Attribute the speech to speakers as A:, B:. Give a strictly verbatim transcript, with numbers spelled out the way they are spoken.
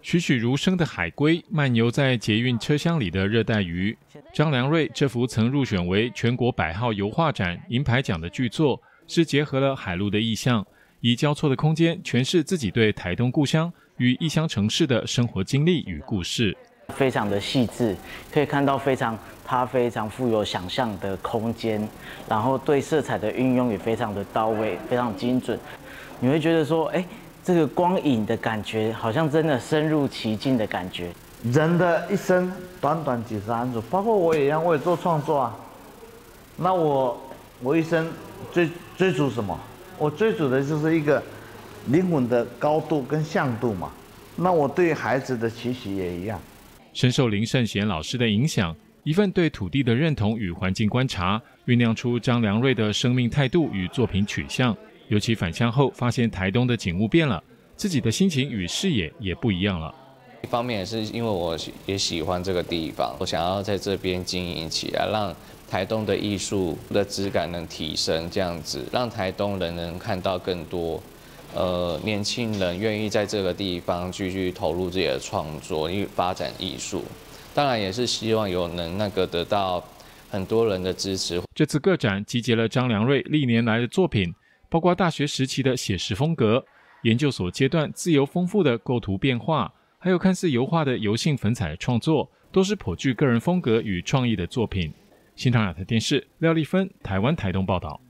A: 栩栩如生的海龟，漫游在捷运车厢里的热带鱼。张良瑞这幅曾入选为全国百号油画展银牌奖的巨作，是结合了海陆的意象，以交错的空间诠释自己对台东故乡与异乡城市的生活经历与故事。
B: 非常的细致，可以看到非常它非常富有想象的空间，然后对色彩的运用也非常的到位，非常精准。你会觉得说，哎，这个光影的感觉，好像真的深入其境的感觉。
C: 人的一生短短几十安处，包括我也一样，我也做创作啊。那我我一生追追逐什么？我追逐的就是一个灵魂的高度跟向度嘛。那我对孩子的期许也一样。
A: 深受林圣贤老师的影响，一份对土地的认同与环境观察，酝酿出张良瑞的生命态度与作品取向。尤其返乡后，发现台东的景物变了，自己的心情与视野也不一样了。
D: 一方面也是因为我也喜欢这个地方，我想要在这边经营起来，让台东的艺术的质感能提升，这样子让台东人能看到更多。呃，年轻人愿意在这个地方继续投入自己的创作，去发展艺术。当然也是希望有能那个得到很多人的支持。
A: 这次个展集结了张良瑞历年来的作品，包括大学时期的写实风格，研究所阶段自由丰富的构图变化，还有看似油画的油性粉彩创作，都是颇具个人风格与创意的作品。新唐亚特电视廖丽芬台湾台东报道。